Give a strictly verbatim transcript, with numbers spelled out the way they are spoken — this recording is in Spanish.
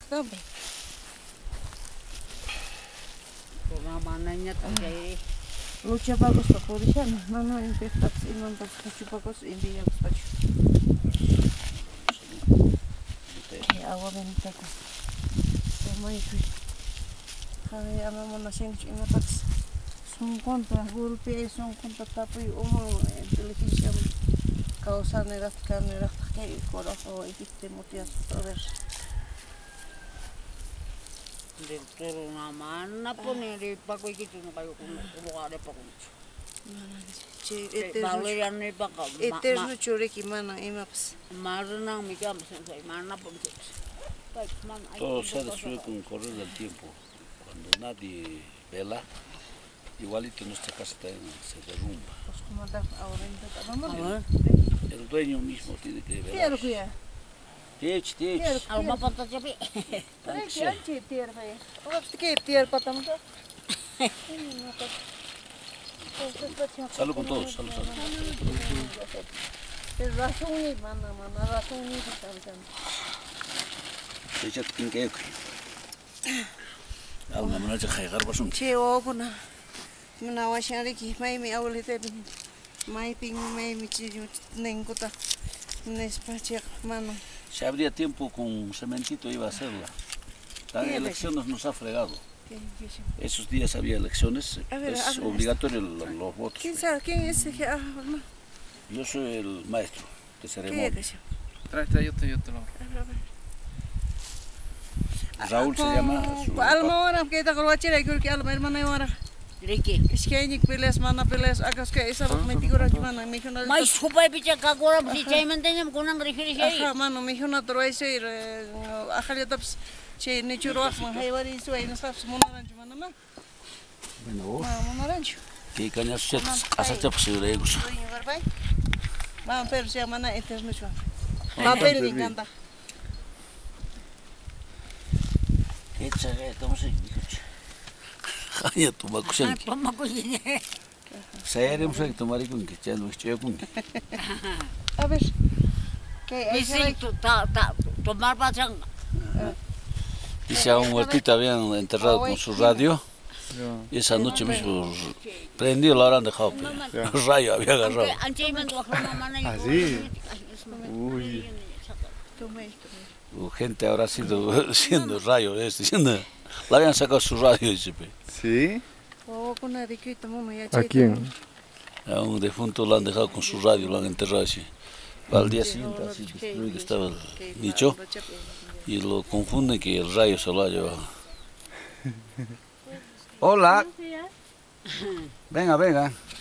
Dame. Kuna mananya tajai. Lucha pagos pa purishana. No, no, impactas y mandas mucho pagos y envías pacho. Agua bendita. Toma y fui. Javi, amamos na sing y matas. Son contra golpe, son contra tapo y uno en televisión. Causa negat camera que corazón y que motias todas. Del toro na mana pone di pakai gitu na kayo kung lugar pa kung. Che, Balian ni pa ka. eter no chore ki mana imaps. Marunang mikam sensei mana pun sih. Todo se resuelve con el correr del tiempo. Cuando nadie vela, igualito nuestra casa también se derrumba. Pues como da ahora en El dueño mismo tiene que velar. Tier kuya. Tech, tech. Alma pata tapi. Tier anchi tier bay. Oga ke tier patam to. Salud con todos, salud, salud. Es razón y mana mana razón y tal. Echa tinke. Alma manaจะขายgarba sun. Che o kuna. Muna wa shari ki mai mi awlite mai ping mai mi chi nen kota. Nespache mano. Si habría tiempo con cementito iba a hacerla. Las elecciones nos ha fregado. Esos días había elecciones, A ver, es habla obligatorio los, los votos. ¿Quién sabe quién es ese? Ah, no. Yo soy el maestro de ¿Qué ceremonia. es? Trae, trae, yo te, yo te lo. Raúl se llama. su Alma ora que ta kalau cire kul ki alma hermana ora. Leki. Es que ni peles mana peles akas que esa me tigura gimana me dijo Mai supai bicha kagora si chay mantenem kunang rifiri shay. Ajá, mano, me dijo una troa ese ajali taps che ni churo af man hay vari su ahí no sabes monarancho mana ma. Bueno, vos. Ma monarancho. ¿Qué cañas se hace posible eso? Vamos pero se llama eterno chuan. Papel me encanta. ¿Qué chaga estamos ahí? Ay, tu macusan. Toma cocine. Sayaremos que tomar con que ya lo estoy con. A ver. ¿Qué es? Dice tu ta ta tomar pachang. Dice a un muertito habían enterrado con su radio. Y esa noche mismo prendió, la habrán dejado. El rayo había agarrado. Así. Uy. Gente habrá sido siendo rayo, este, siendo, la habían sacado su radio. Dice, ¿Sí? ¿A quién? a un defunto lo han dejado con su radio, lo han enterrado así. Al día siguiente así destruido que estaba el nicho y lo confunden que el rayo se lo ha llevado. Hola. Venga, venga.